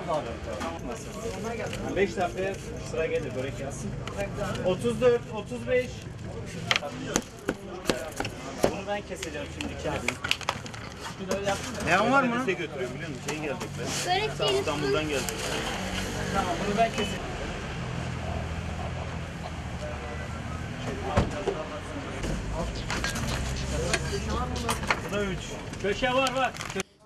5 dakikaya sıra gelir, börek yazsın. 34, 35. Bunu ben keseceğim şimdi kendim. Ne var mı? Size götürüyorum biliyor musun? Şey gelecek ben. Börek değil. İstanbul'dan gelecek. Tamam, bunu ben keseceğim. Bu da 3. Köşe var.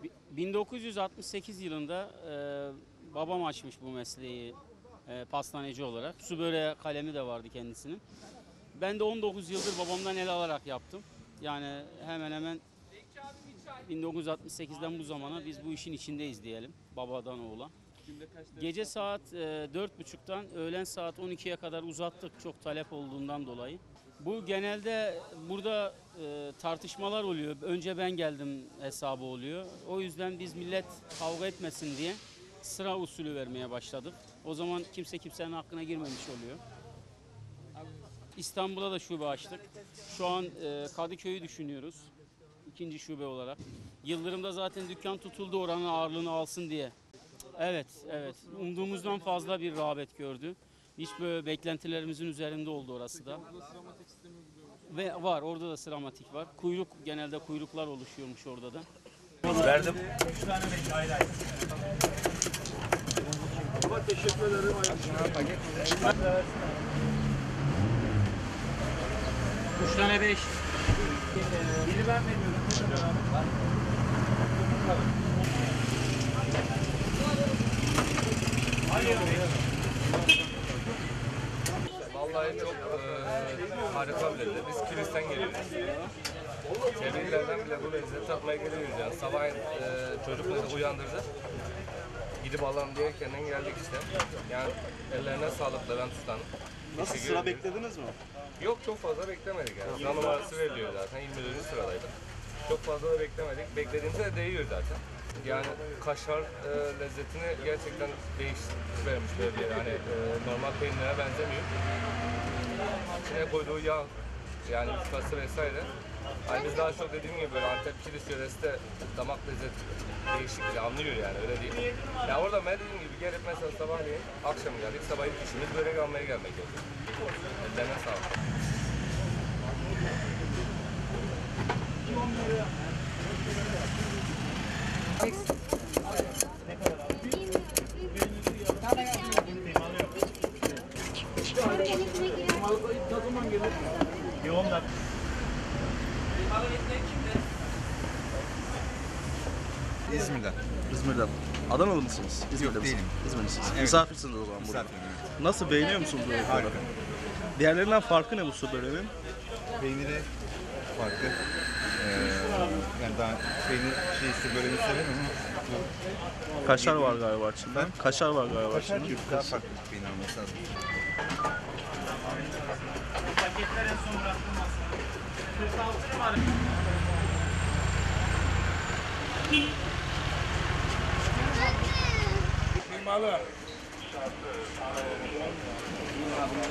1968 yılında babam açmış bu mesleği pastaneci olarak. Su böreği kalemi de vardı kendisinin. Ben de 19 yıldır babamdan el alarak yaptım. Yani hemen hemen 1968'den bu zamana biz bu işin içindeyiz diyelim, babadan oğula. Gece saat 4.30'dan öğlen saat 12'ye kadar uzattık çok talep olduğundan dolayı. Bu genelde burada tartışmalar oluyor. Önce ben geldim hesabı oluyor. O yüzden biz millet kavga etmesin diye sıra usulü vermeye başladık. O zaman kimse kimsenin hakkına girmemiş oluyor. İstanbul'a da şube açtık. Şu an Kadıköy'ü düşünüyoruz. İkinci şube olarak. Yıldırım'da zaten dükkan tutuldu oranın ağırlığını alsın diye. Evet. Umduğumuzdan fazla bir rağbet gördü. Hiç böyle beklentilerimizin üzerinde oldu orası da. Ve var, orada da sıramatik var. Genelde kuyruklar oluşuyormuş orada da. Verdim. 3 tane 5 ayrı ayrı. Ama teşekkür ederim. 3 tane 5. Biri ben veriyorum. Vallahi çok harika bir lezzet. Biz Kilis'ten geliyoruz. Çevrelerden bile bu lezzeti tatmaya geliyoruz yani. Sabahleyin çocukları uyandırdı. Gidip alalım diye kendin geldik işte. Yani ellerine sağlık Levent Usta'nın. Nasıl, sıra beklediniz mi? Yok, çok fazla beklemedik yani. Sıra numarası veriliyor zaten. 24. sıradaydık. Çok fazla da beklemedik. Beklediğimizde de değiyor zaten. Yani kaşar lezzetini gerçekten değiştirmiş böyle yani normal peynire benzemiyor. İçine koyduğu yağ, yani yufkası vesaire. Hani biz daha çok dediğim gibi böyle Antep Kilis yöresi de damak lezzeti değişik bile anlıyor yani, öyle değil. Ya orada ben dediğim gibi gelip mesela sabahleyin akşam geldik, sabah ilk işimiz börek almaya gelmek oldu. Ellerine sağlık. Bir 10 dakika. İzmir'den. Adanalı mısınız? İzmir'de değilim. İzmir'lisiniz. Evet. Misafirsiniz o zaman burada. Misafirim, evet. Nasıl, beğeniyor musunuz bu börekleri? Harika. Diğerlerinden farkı ne bu su böreğinin? Peyniri farklı. Yani daha peynir su böreğini severim ama Kaşar var galiba içinde. Ben- Kaşar var galiba kaşar içinde. daha farklı peynir olması lazım. Paketler en son bıraktım aslında. 46 numara. Kıymalı.